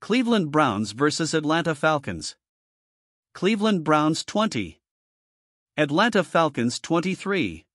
Cleveland Browns vs. Atlanta Falcons. Cleveland Browns 20. Atlanta Falcons 23.